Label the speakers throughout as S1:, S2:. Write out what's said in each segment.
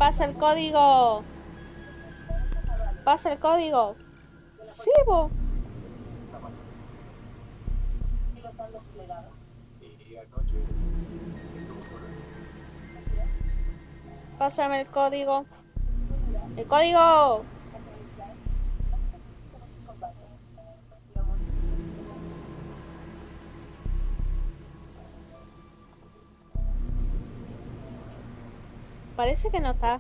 S1: pasa el código. Pasa el código. Sí, bo. Pásame el código. ¡El código! Parece que no está.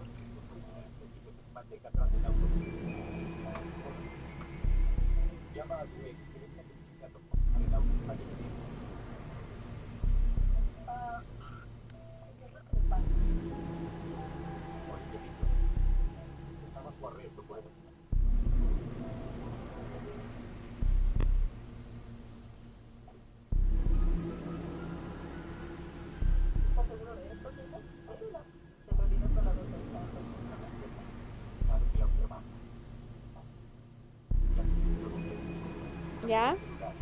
S1: ¿Ya?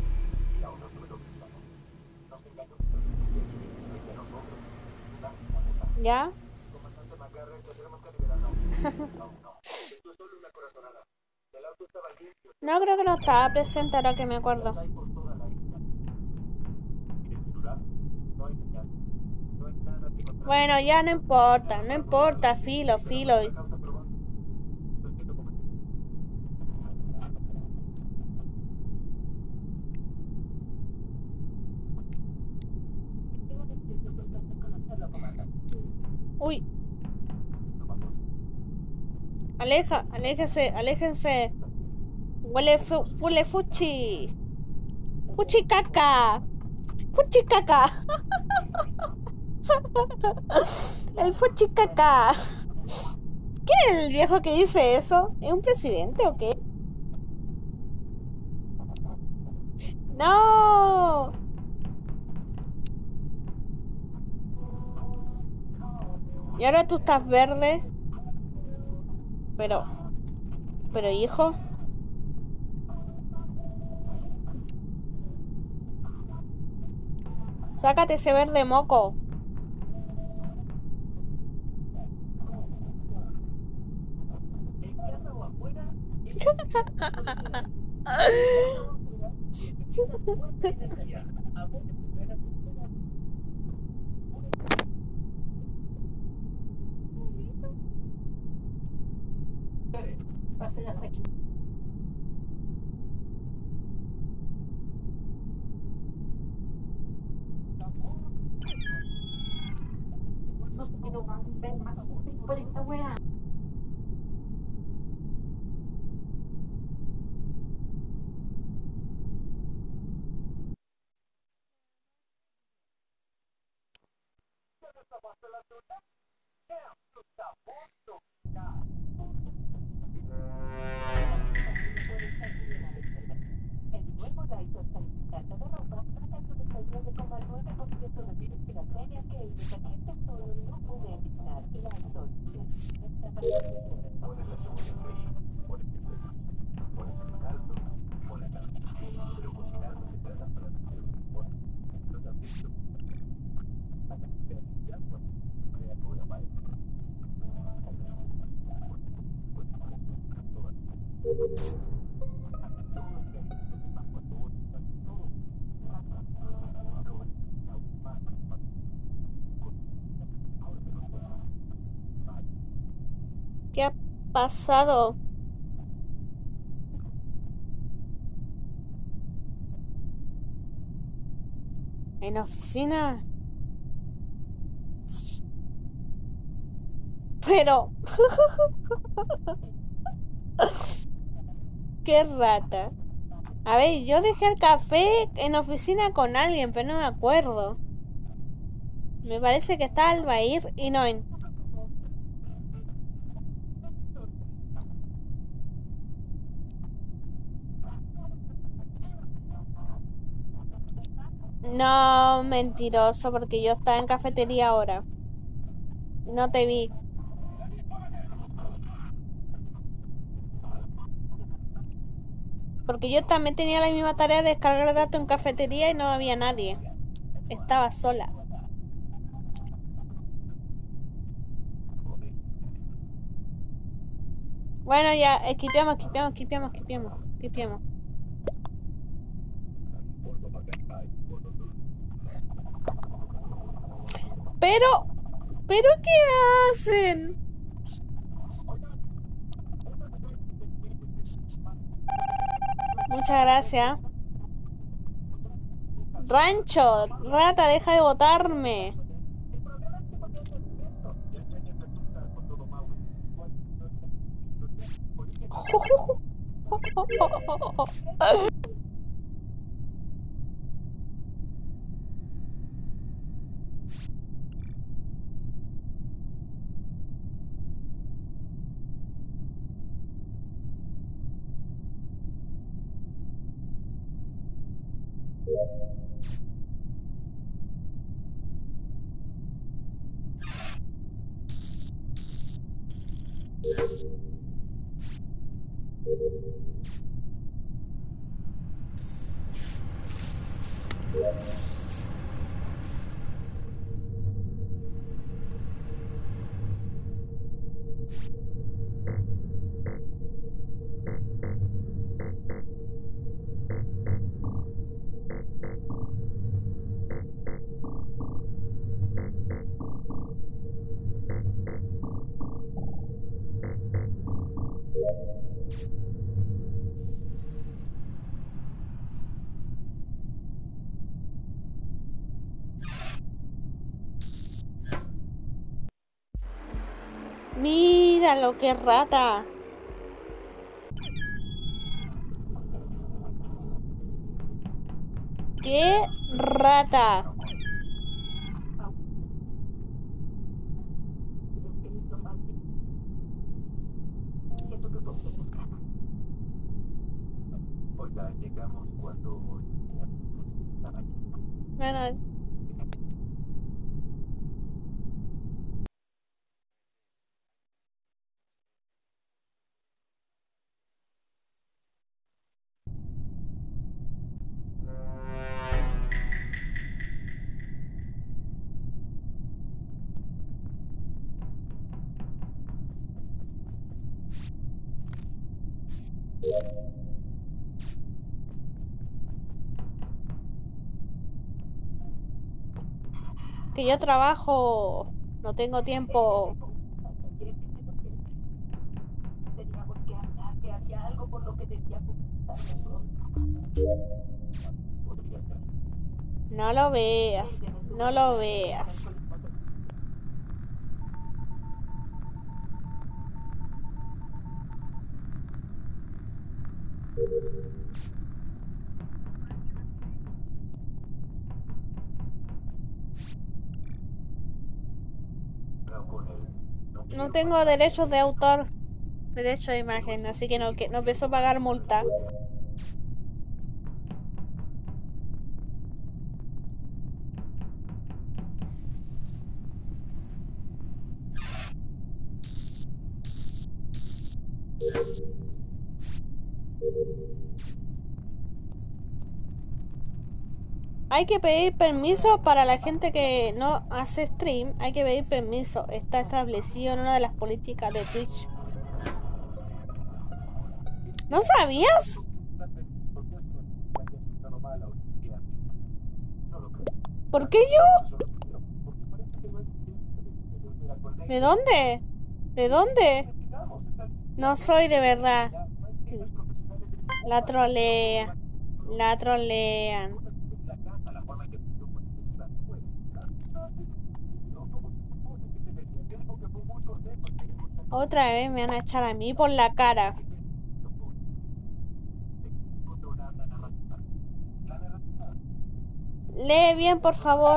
S1: ¿Ya? No, creo que no estaba presente ahora que me acuerdo. Bueno, ya no importa, filo. Uy, aléjense. Huele fuchi. Fuchi caca. Fuchi caca. El fuchi caca. ¿Quién es el viejo que dice eso? ¿Es un presidente o qué? No. Y ahora tú estás verde. Pero hijo. Sácate ese verde moco. ¿Qué ha pasado? ¿En la oficina? Pero... ¡Qué rata! A ver, yo dejé el café en la oficina con alguien, pero no me acuerdo. Me parece que está Albair y Noen. No, mentiroso, porque yo estaba en cafetería ahora. No te vi. Porque yo también tenía la misma tarea de descargar datos en cafetería y no había nadie. Estaba sola. Bueno, ya, equipiamos. Pero, ¿qué hacen? Muchas gracias. Rancho, rata, deja de botarme. Mira lo que rata. ¡Qué rata! Bueno, que yo trabajo, no tengo tiempo. No lo veas, no lo veas. No tengo derechos de autor, derecho de imagen, así que no empiezo a pagar multa. Hay que pedir permiso para la gente que no hace stream. Hay que pedir permiso. Está establecido en una de las políticas de Twitch. ¿No sabías? ¿Por qué yo? ¿De dónde? ¿De dónde? No soy de verdad. La trolea. La trolean. Otra vez me van a echar a mí por la cara. Lee bien, por favor.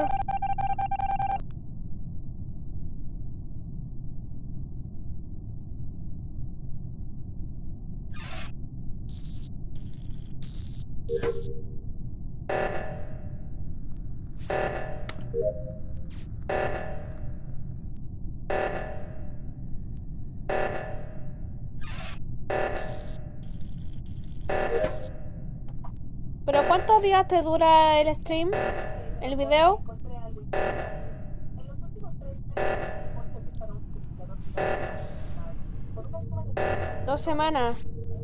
S1: ¿Pero cuántos días te dura el stream? ¿El video? 2 semanas.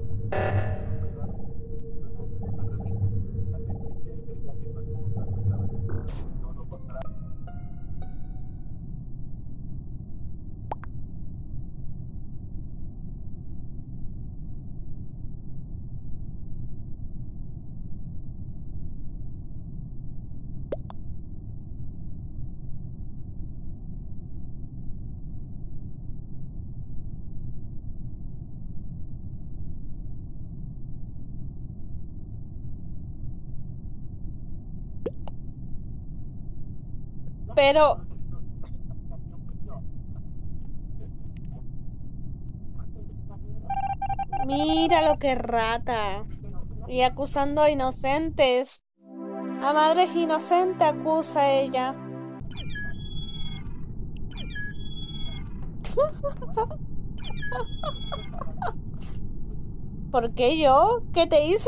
S1: Pero... Mira lo que rata. Y acusando a inocentes. A madres inocentes acusa ella. ¿Por qué yo? ¿Qué te hice?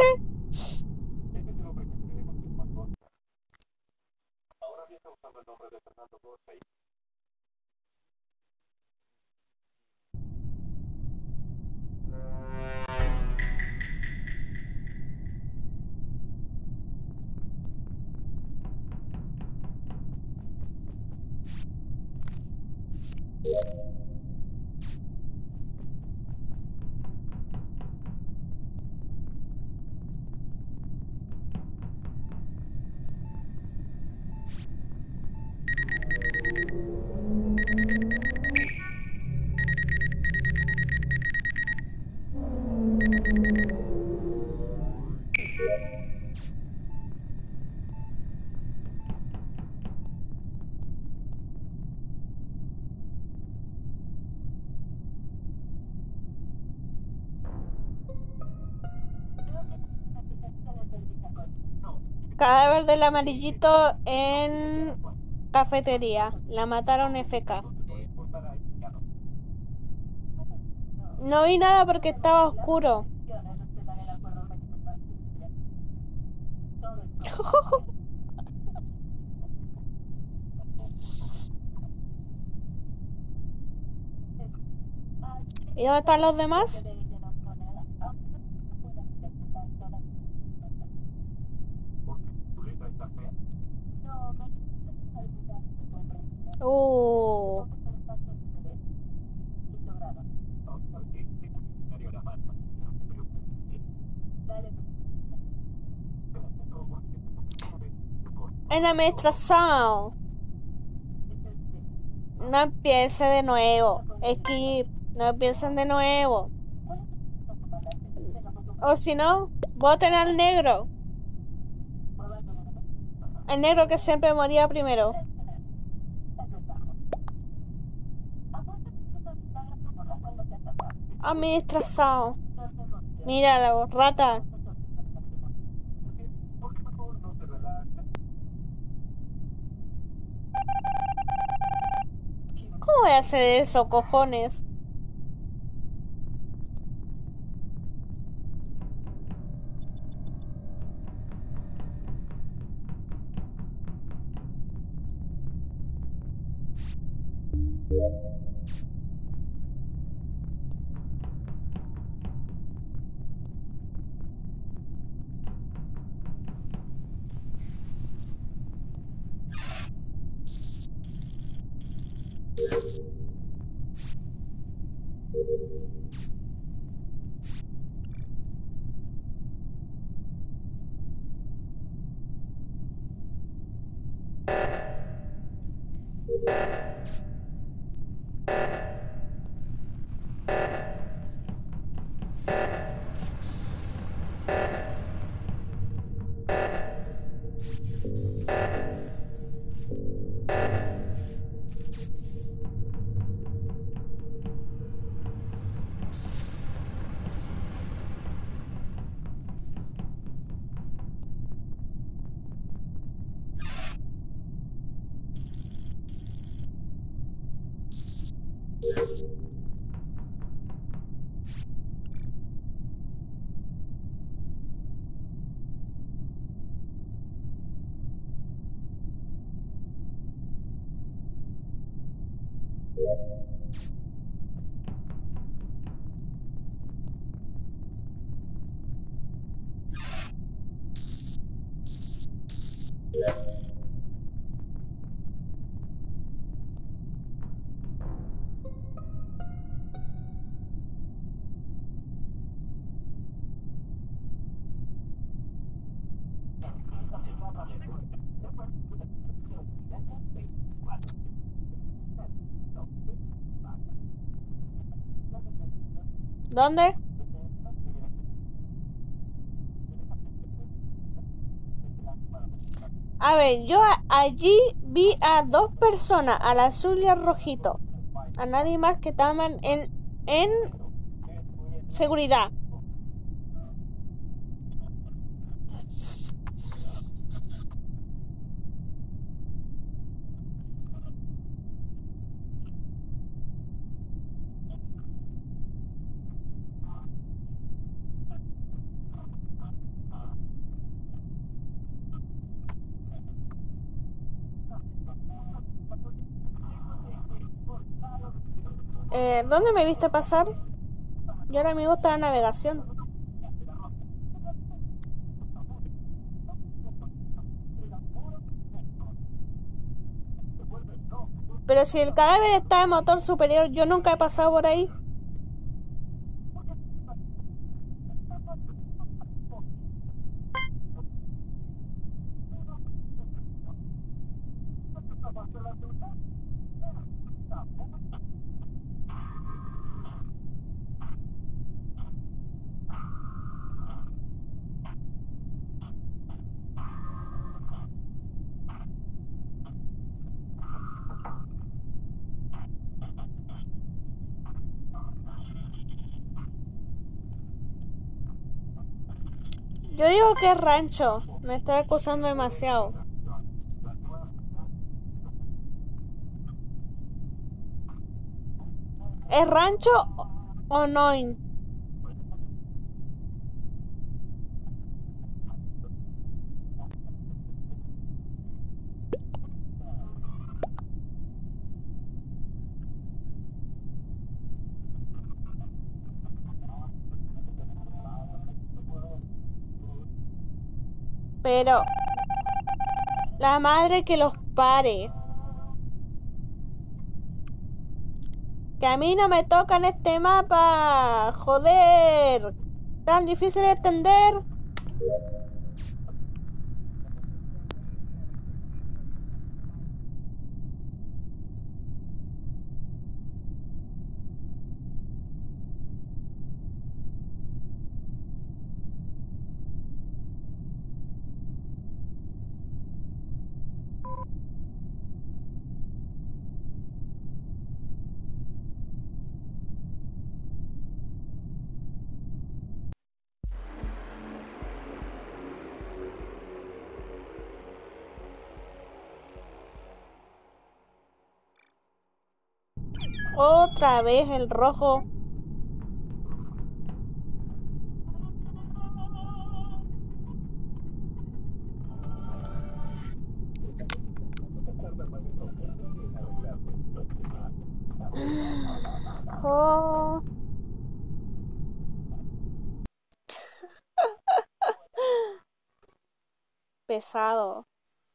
S1: Cadáver del amarillito en cafetería. La mataron FK. No vi nada porque estaba oscuro. ¿Y dónde están los demás? Uh. En la administración. No empiece de nuevo. Skip. No empiecen de nuevo. O si no, voten al negro. El negro que siempre moría primero. Administración. Míralo, rata. ¿Cómo voy a hacer eso, cojones? ¿Dónde? A ver, yo allí vi a dos personas, al azul y al rojito. A nadie más que estaban en seguridad. ¿Dónde me viste pasar? Yo ahora mismo estaba en navegación. Pero si el cadáver está en motor superior, yo nunca he pasado por ahí. Yo digo que es rancho. Me está acusando demasiado. ¿Es rancho o no? Pero la madre que los pare. Que a mí no me toca en este mapa. Joder. Tan difícil de entender. Otra vez el rojo. Oh. Pesado.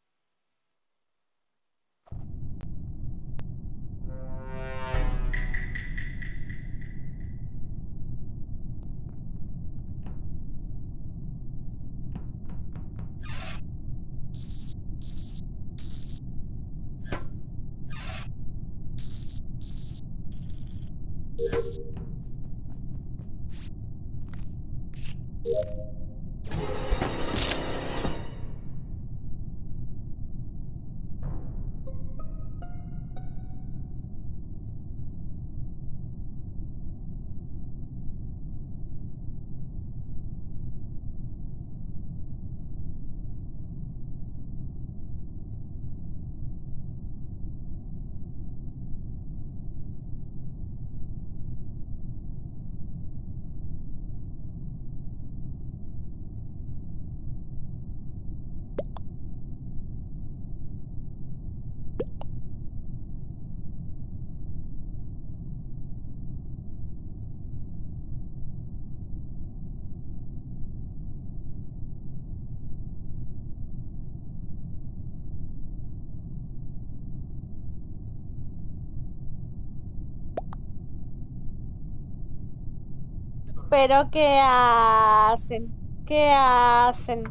S1: Pero ¿qué hacen? ¿Qué hacen?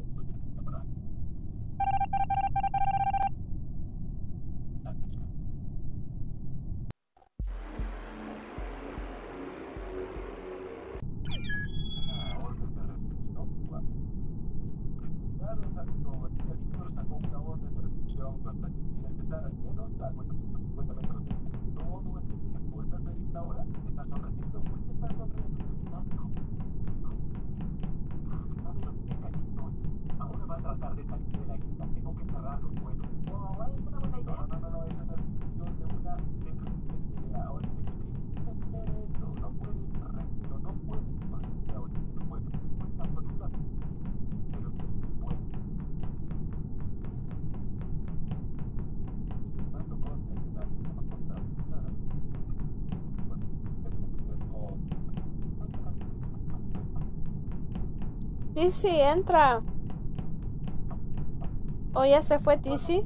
S1: Tizzy, entra. ¿O ya se fue Tizzy?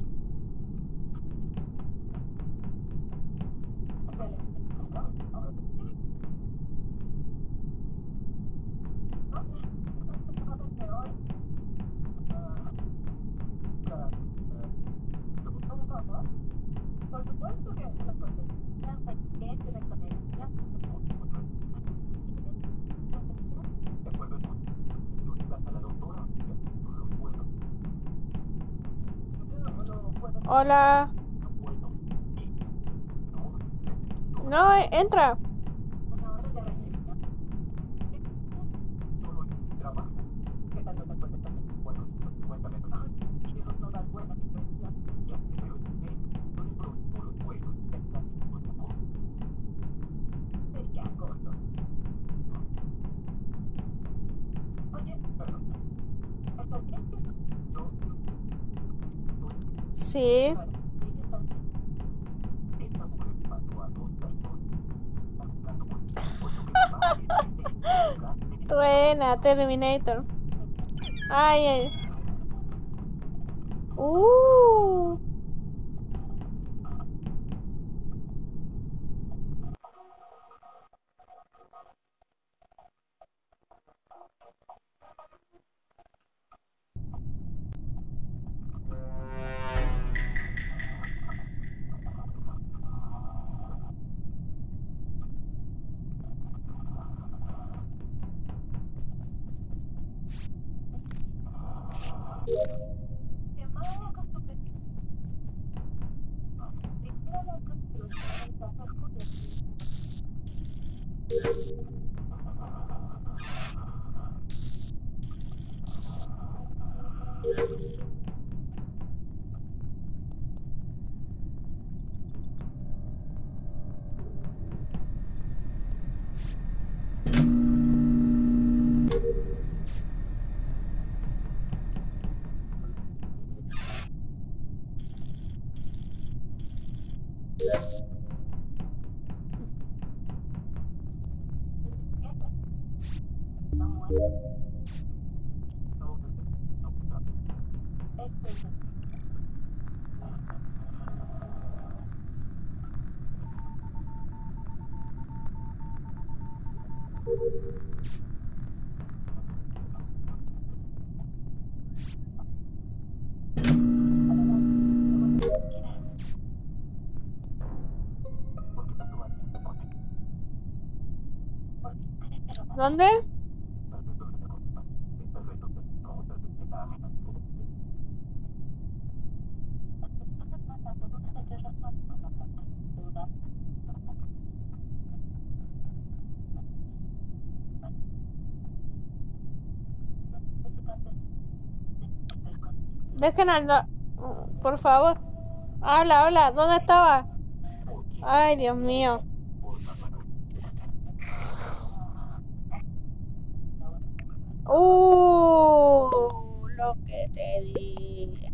S1: Hola. No, entra. Sí. Buena, Terminator. Ay, ay. Uh. ¿Dónde? Dejen al... Por favor. Hola, hola, ¿dónde estaba? Ay, Dios mío. Lo que te di.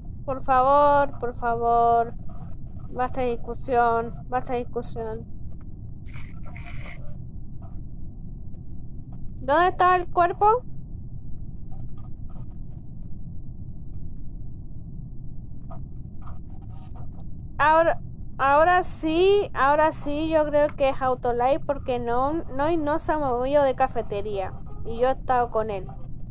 S1: Por favor, por favor. Basta de discusión, basta de discusión. ¿Dónde está el cuerpo? Ahora, ahora sí, yo creo que es Autolive porque no se ha movido de cafetería. Y yo he estado con él.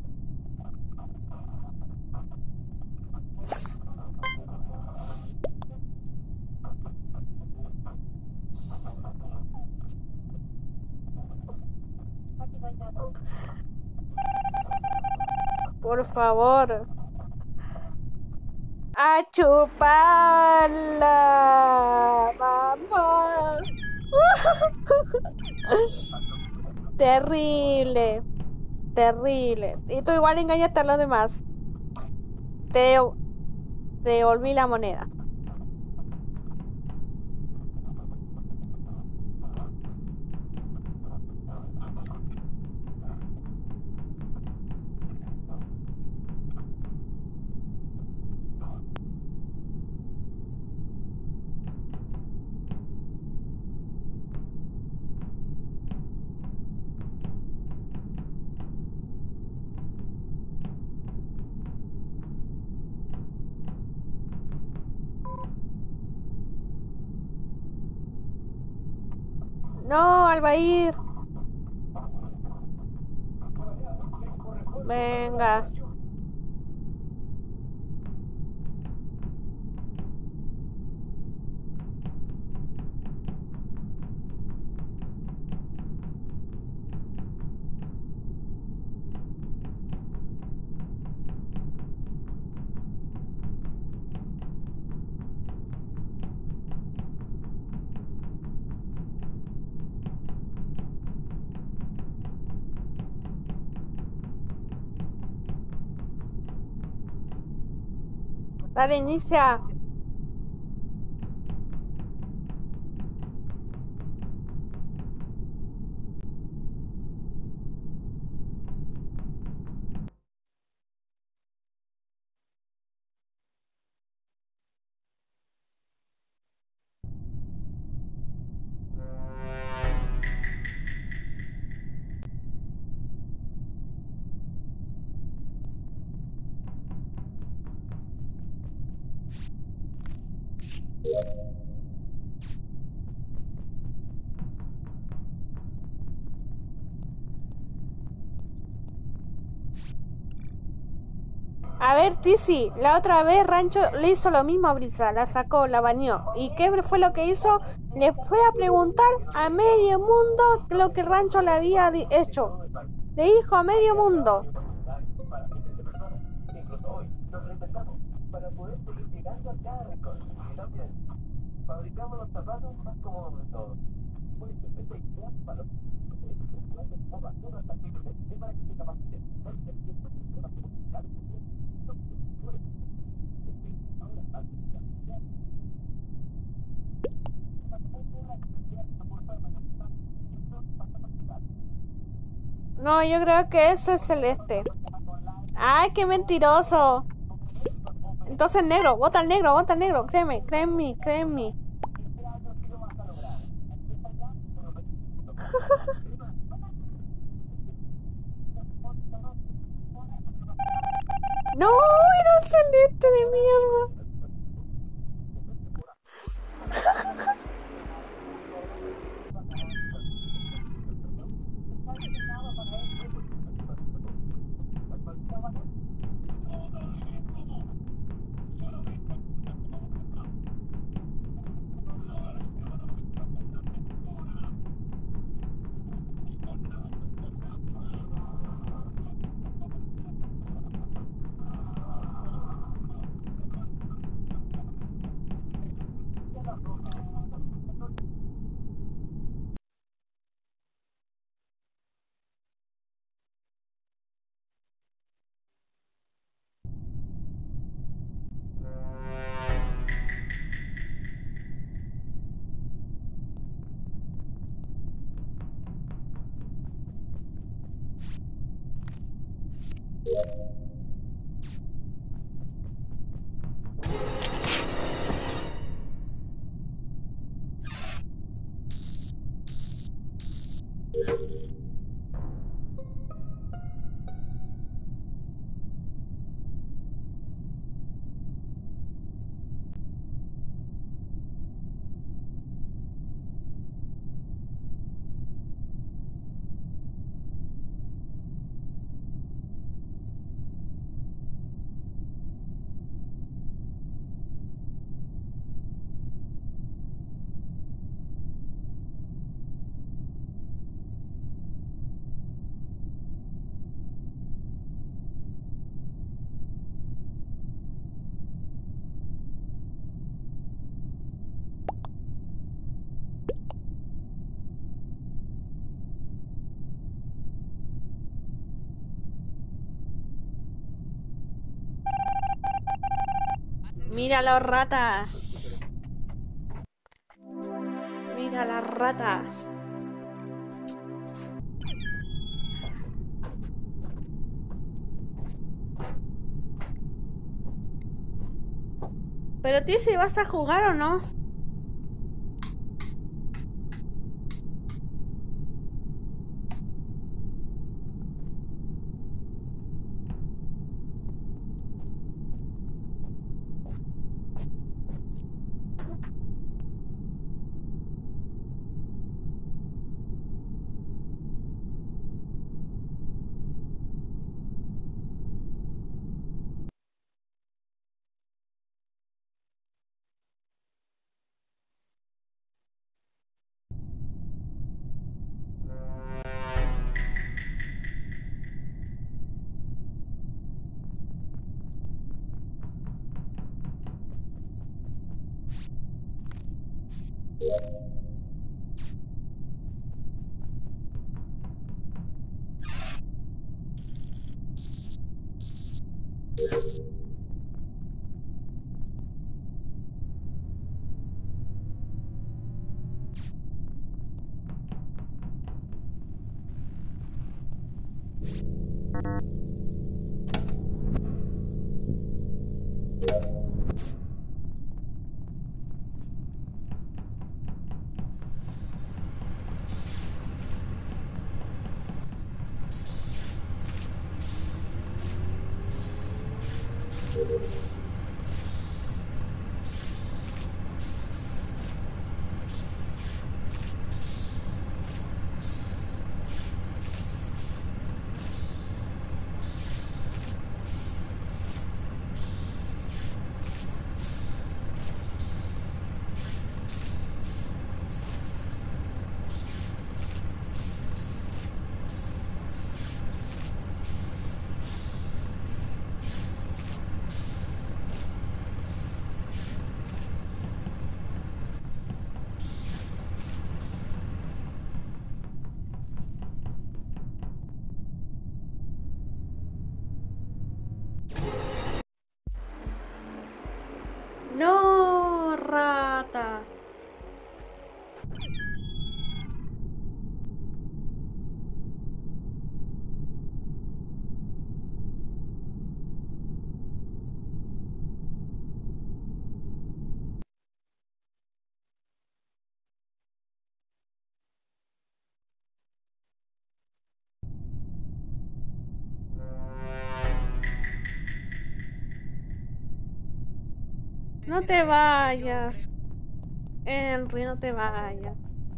S1: Por favor. ¡A chuparla! ¡Mamá! Terrible. Terrible. Y tú igual engañaste a los demás. Te, te devolví la moneda. No, Albair. Venga. Dale, inicia. A ver, Tizi, la otra vez Rancho le hizo lo mismo a Brisa, la sacó, la bañó. ¿Y qué fue lo que hizo? Le fue a preguntar a medio mundo lo que Rancho le había hecho. Le dijo a medio mundo. No, yo creo que eso es Celeste. ¡Ay, qué mentiroso! Entonces negro, vota al negro, vota al negro. Créeme, créeme, créeme. No, era el Celeste de mierda. Míralo, rata. Mira la rata. Pero tío, si vas a jugar o no. No, rata. No te vayas. Henry, no te vayas.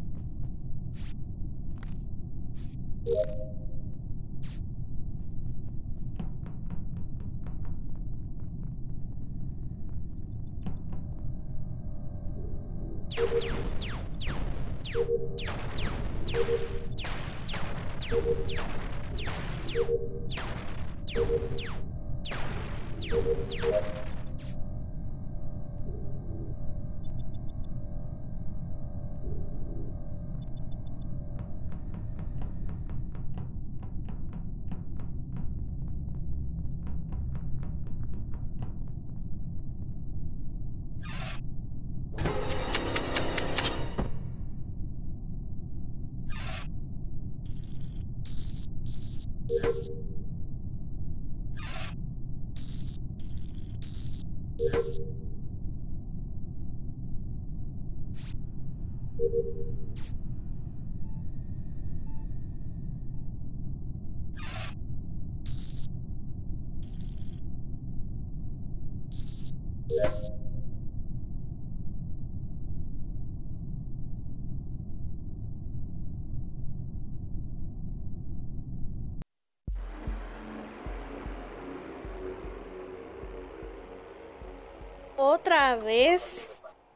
S1: ¿Otra vez?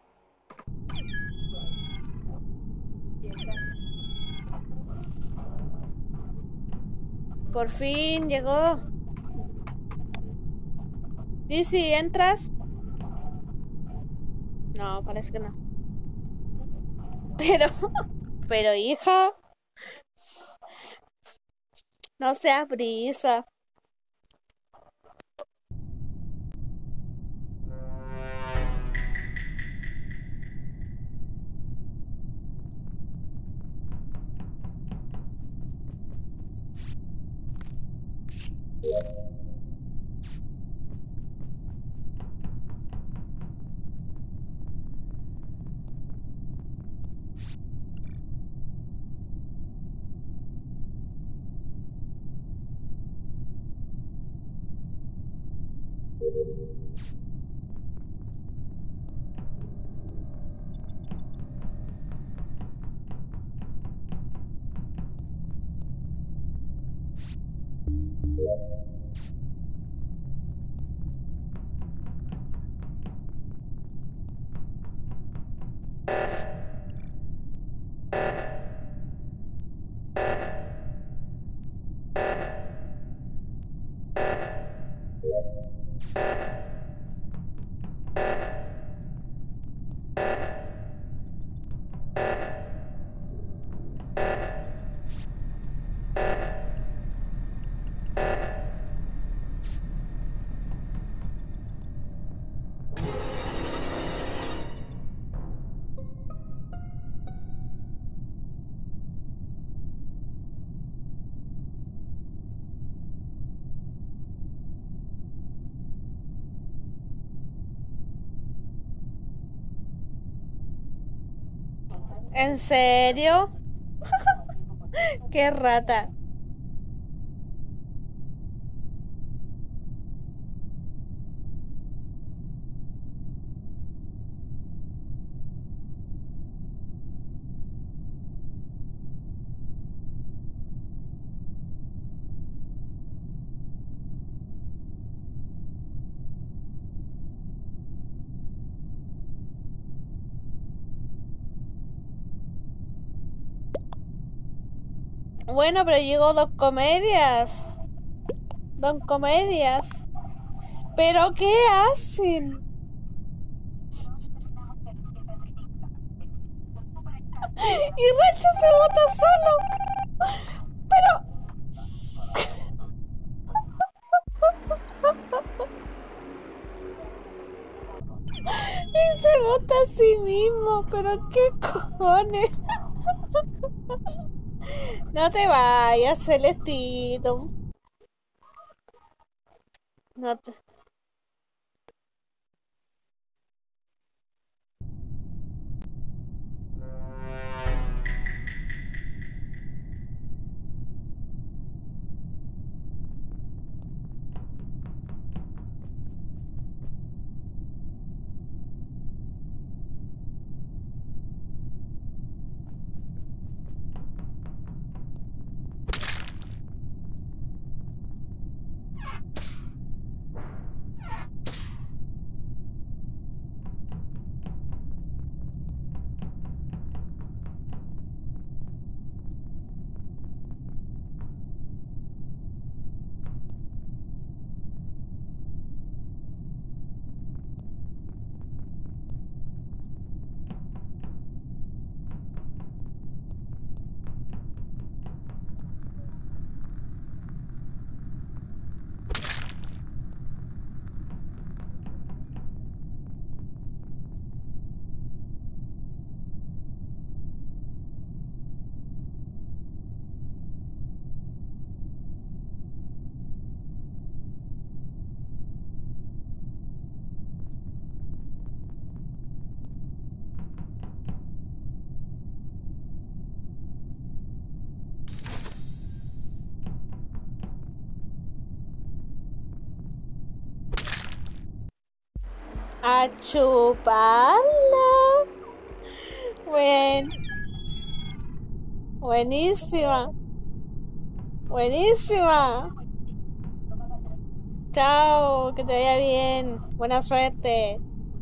S1: Por fin llegó. ¿Y si entras? No, parece que no. Pero hija, no seas brisa. ¿En serio? ¡Qué rata! Bueno, pero llegó Don Comedias. Don Comedias. ¿Pero qué hacen? Y Rancho se bota solo. Pero... y se bota a sí mismo. ¿Pero qué cojones? No te vayas, Celestito. No te... A chuparla. Buenísima. Buenísima. Chao, que te vaya bien. Buena suerte.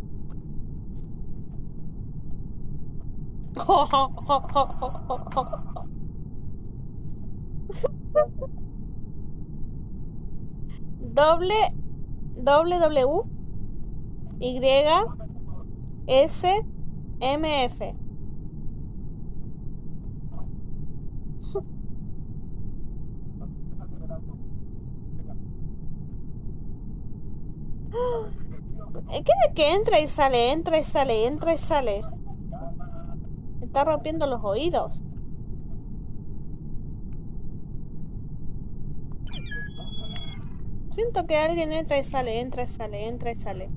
S1: W Y S M F. Que entra y sale, entra y sale, entra y sale. Me está rompiendo los oídos. Siento que alguien entra y sale, entra y sale, entra y sale.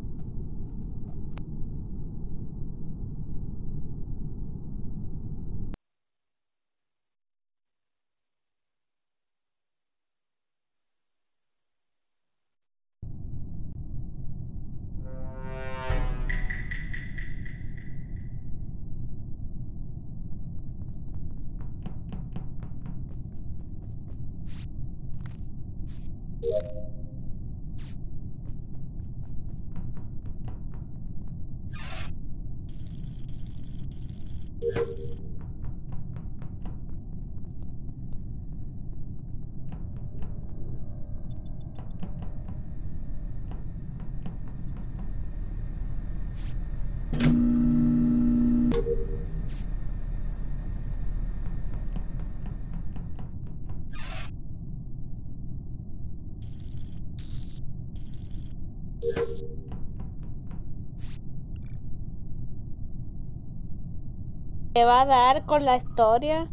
S1: ¿Le va a dar con la historia?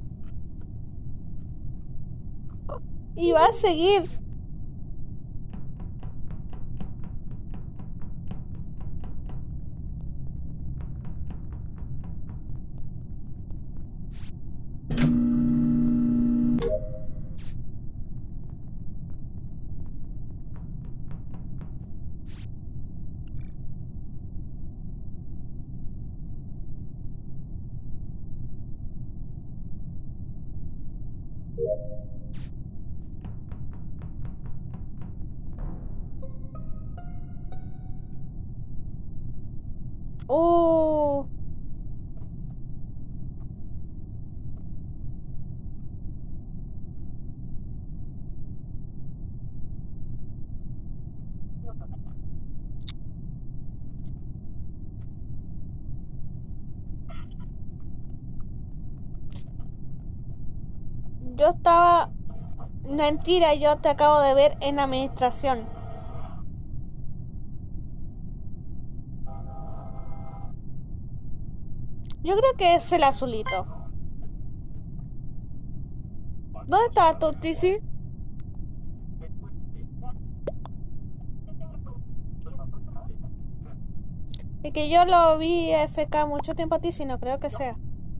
S1: Y va a seguir. Uh, yo estaba... Mentira, yo te acabo de ver en administración. Yo creo que es el azulito. ¿Dónde está tu Tizi? Y que yo lo vi FK mucho tiempo a Tizi, no creo que sea.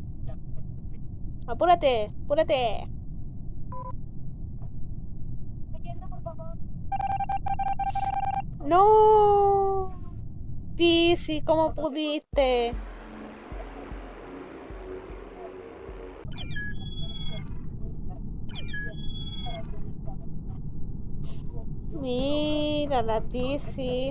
S1: Apúrate, apúrate. No. Tizi, ¿cómo pudiste? Mira la Tizi.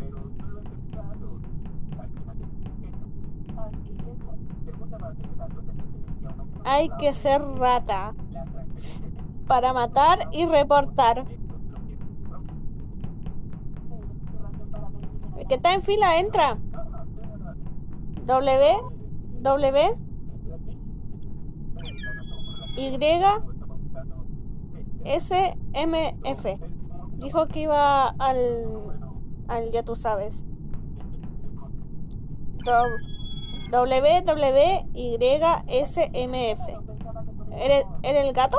S1: Hay que ser rata para matar y reportar. El que está en fila entra. W, W, Y, S, M, F. Dijo que iba al ya tú sabes. W, W, Y, S, M, F. ¿Eres el gato?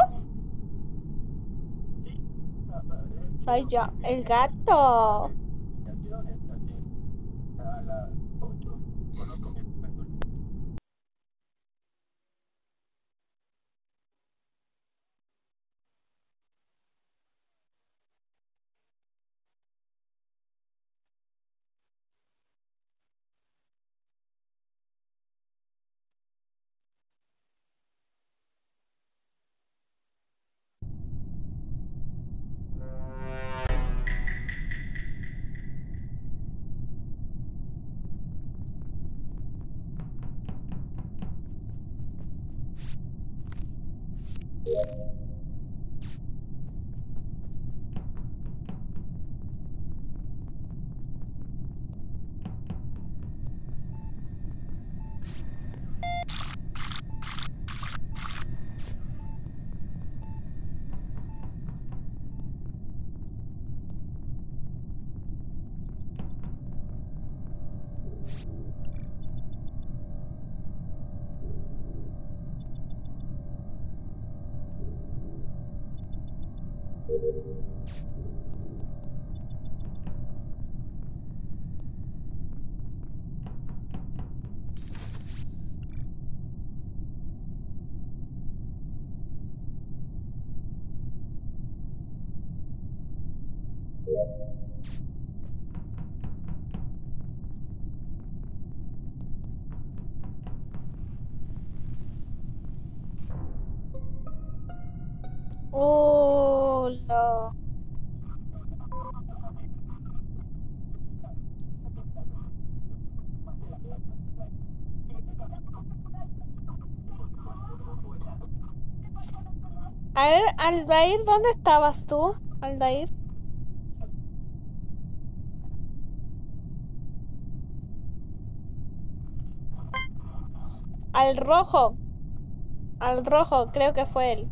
S1: Soy yo, el gato. No. A ver, Aldair, ¿dónde estabas tú? Aldair. Al rojo. Al rojo, creo que fue él.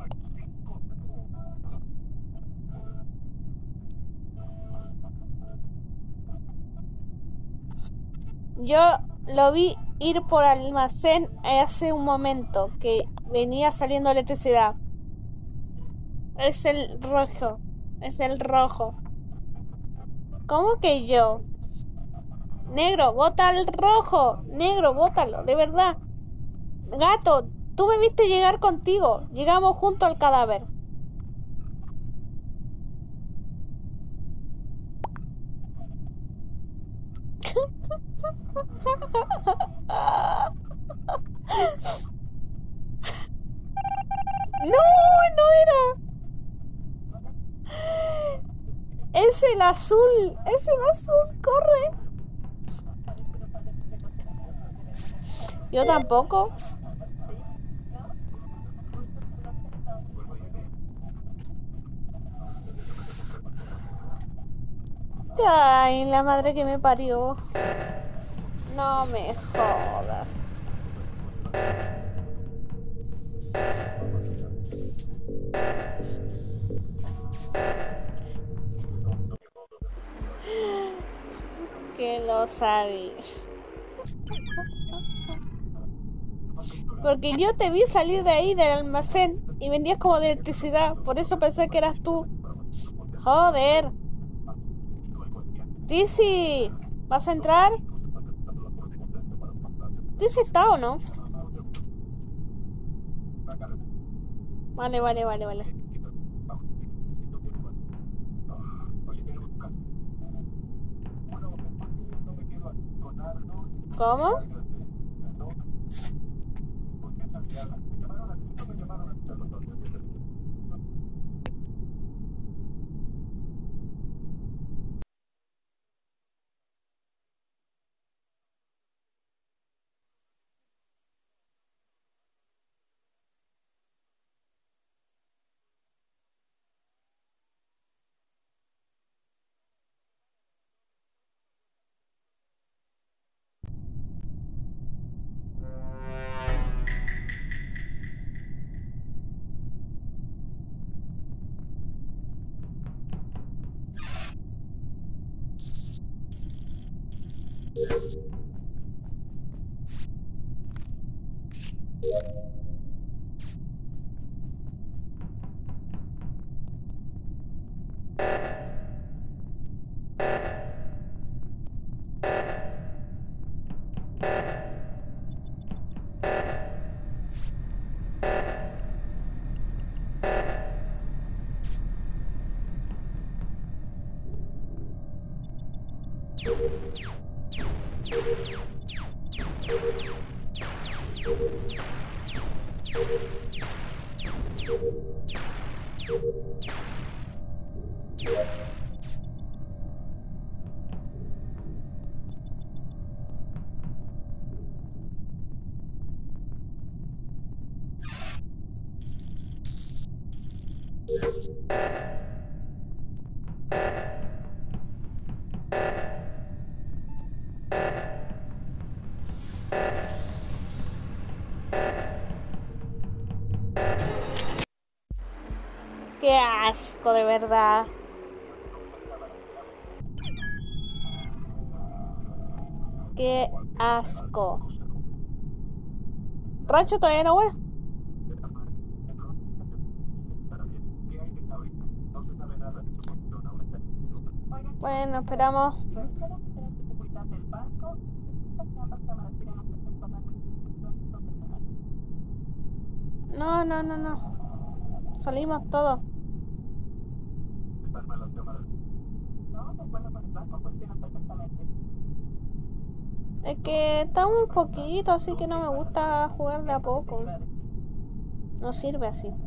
S1: Yo lo vi ir por almacén hace un momento, que venía saliendo electricidad. Es el rojo. Es el rojo. ¿Cómo que yo? Negro, bota al rojo. Negro, bótalo, de verdad. Gato, tú me viste llegar contigo. Llegamos junto al cadáver. No, no era. Es el azul. Es el azul. Corre. Yo tampoco. Ay, la madre que me parió. No me jodas. Que lo sabes. Porque yo te vi salir de ahí del almacén y vendías como de electricidad. Por eso pensé que eras tú. Joder. Dizzy, ¿vas a entrar? Dizzy está o no. Vale, vale, vale, vale. ¿Cómo? Qué asco, de verdad. Qué asco. Rancho todavía no, güey. Bueno, esperamos. No, no, no, no. Salimos todos. Es que está muy poquito, así que no me gusta jugar de a poco. No sirve así.